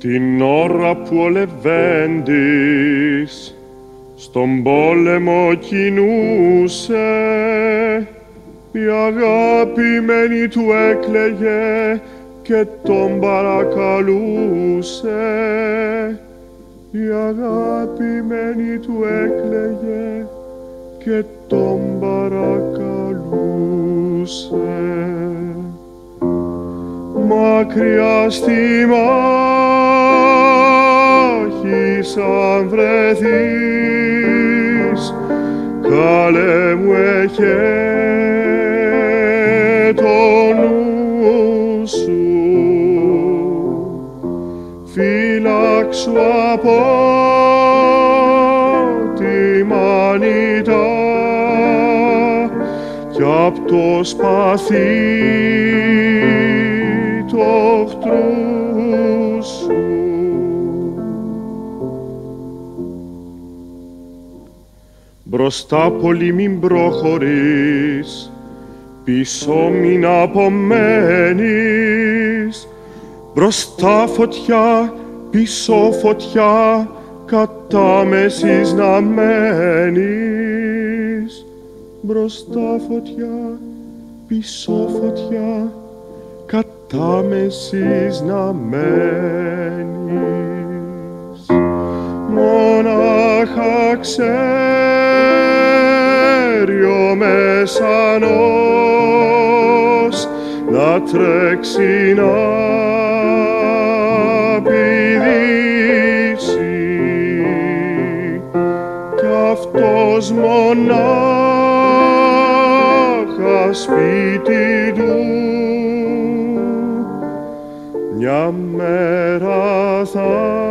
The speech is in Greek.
Την ώρα που ο Λεβέντης στον πόλεμο κινούσε, η αγαπημένη του έκλαιγε και τον παρακαλούσε. Η αγαπημένη του έκλαιγε και τον παρακαλούσε. Μακριά στη μάχη σαν βρεθείς, καλέ μου έχε το νου σου, φύλαξου από τη μανιτά κι απ' το σπαθί του οχτρού σου. Μπροστά πολύ μην προχωρείς, πίσω μην απομένεις. Μπροστά φωτιά, πίσω φωτιά, κατά μέσης να μένεις. Μπροστά φωτιά, πίσω φωτιά, κατά μέσης να μένεις. Μονάχα ξέρει ο Μεσανός να τρέξει να πηδήσει, κι αυτός μονάχα σπίτι του μια μέρα θα